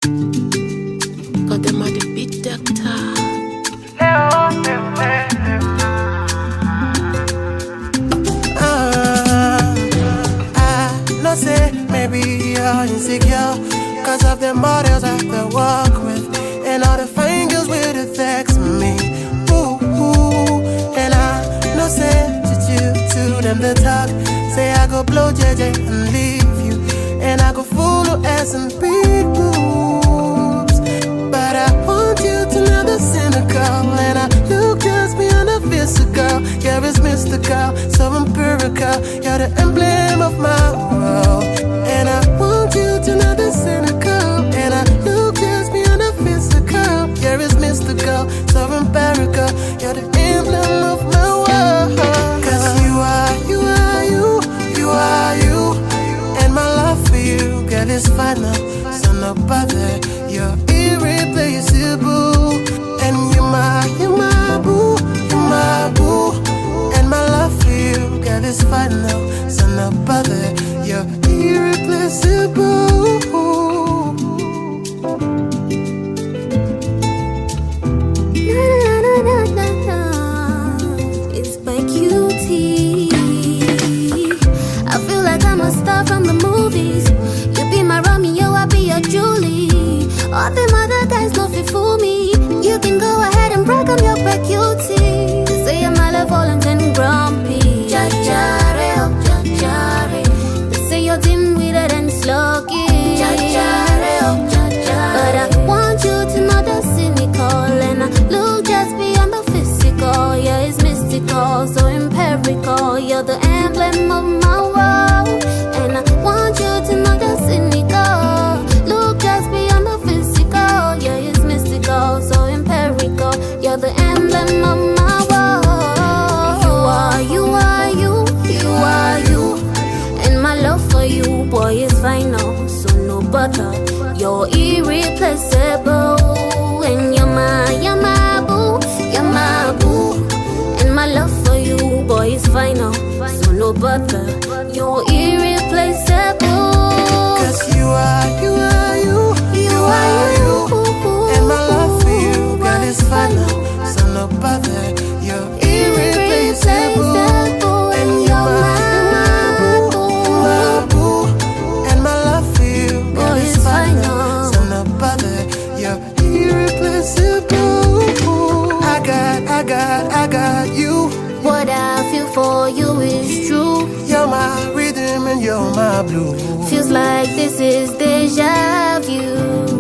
Got them at the beat doctor. I know say maybe you're insecure cause of the models I walk with and all the fine girls with the text me. And I know say to them the talk. Say I go blow JJ and leave you, and I go full of ass and big boobs. But I want you to know the cynical, and I look just beyond the physical. Yeah, it's mystical, so empirical. You're the emblem of my world, and I want you to know the cynical, and I look just beyond the physical. Yeah, it's mystical, so empirical. You're the emblem of my world. Cause you are you, and my love for you, girl, is final, so no bother. You're irreplaceable, and you're my boo, and my love for you, girl, is final, so no bother. You're irreplaceable. It's Pecutie. I feel like I'm a star from the movies. You be my Romeo, I be your Julie. All them other guys no fit fool me. You can go ahead and brag on your Pecutie. They say I'm malevolent and grumpy. Jajare, oh jajare. They say you're dim-witted and sluggy. Jajare, oh jajare. But I want you to know the cynical, and I look just beyond the physical. Yeah, it's mystical, so empirical. You're the emblem of my world, and I want you to know the cynical. Look just beyond the physical. Yeah, it's mystical, so empirical. You're the emblem of my world. You are you, and my love for you, boy, is final, so no bother. You're irreplaceable, and you're my boo, and my love for you, boy, is final, so no bother. You're irreplaceable. Cause you are you, and my love for you, girl, is final, so no bother. You're irreplaceable, and you're my boo, and my love for you, girl, is final, so no bother. You're irreplaceable. I got you. What I feel for you is true. You're my rhythm and you're my blues. Feels like this is DejaVu.